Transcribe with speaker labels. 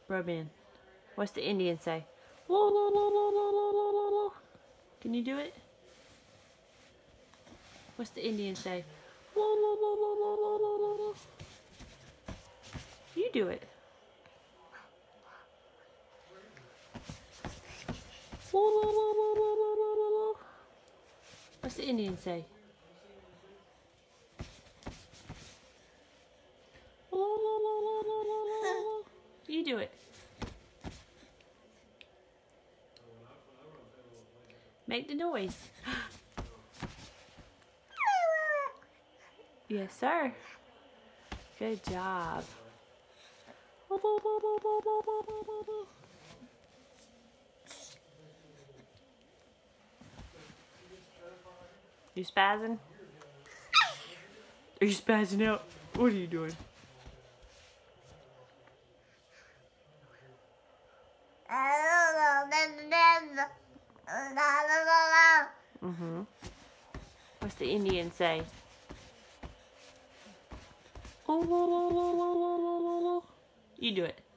Speaker 1: Rub in. What's the Indian say? Can you do it? What's the Indian say? You do it. What's the Indian say? You do it. Make the noise. Yes, sir. Good job. You spazzing? Are you spazzing out? What are you doing? Mm-hmm. What's the Indian say? You do it.